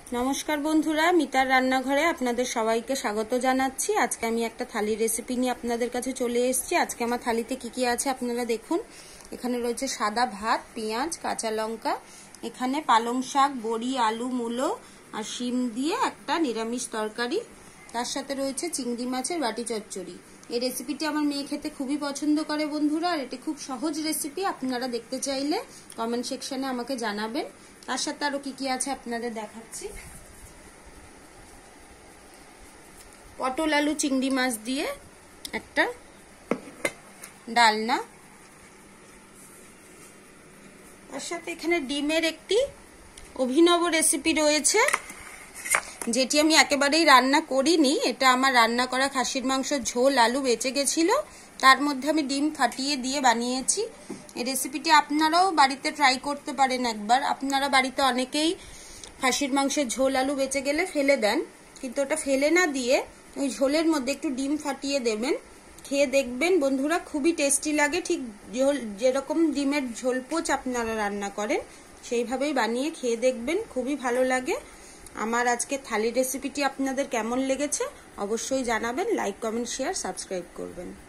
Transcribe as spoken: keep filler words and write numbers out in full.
नमस्कार बंधुरा मितार रान्नाघरे आपनादेर सबाइके स्वागत जानाच्छि। आज के आमि एकटा थाली रेसिपि निये आपनादेर काछे चले एसेछि। आज के आमार थालीते कि कि आछे आपनारा देखुन। एखाने रयेछे सादा भात, पेंयाज, काँचा लंका, एखाने पालং शाक, बड़ी, आलू, मूलो और शिम दिए एकटा निरामिष तरकारी, तार साथे रयेछे चिंगड़ी माछेर बाटी चच्चड़ी। এই রেসিপিটি আমার মেয়ে খেতে খুবই পছন্দ করে বন্ধুরা, আর এটি খুব সহজ রেসিপি। আপনারা দেখতে চাইলে কমেন্ট সেকশনে আমাকে জানাবেন। তার সাথে আরো কি কি আছে আপনাদের দেখাচ্ছি। পটল আলু চিংড়ি মাছ দিয়ে একটা ডালনা, তার সাথে এখানে ডিমের একটি অভিনব রেসিপি রয়েছে, যেটি আমি একেবারেই রান্না করিনি। এটা আমার রান্না করা খাসির মাংসের ঝোল আলু বেঁচে গেছিল, তার মধ্যে আমি ডিম ফাটিয়ে দিয়ে বানিয়েছি। এই রেসিপিটি আপনারাও বাড়িতে ট্রাই করতে পারেন একবার। আপনারা বাড়িতে অনেকেই খাসির মাংসের ঝোল আলু বেঁচে গেলে ফেলে দেন, কিন্তু ওটা ফেলে না দিয়ে ওই ঝোলের মধ্যে একটু ডিম ফাটিয়ে দেবেন। খেয়ে দেখবেন বন্ধুরা, খুবই টেস্টি লাগে। ঠিক যেরকম ডিমের ঝোল পোচ আপনারা রান্না করেন সেইভাবেই বানিয়ে খেয়ে দেখবেন, খুবই ভালো লাগে। আমার আজকে থালি রেসিপিটি আপনাদের কেমন লেগেছে অবশ্যই জানাবেন। লাইক, কমেন্ট, শেয়ার, সাবস্ক্রাইব করবেন।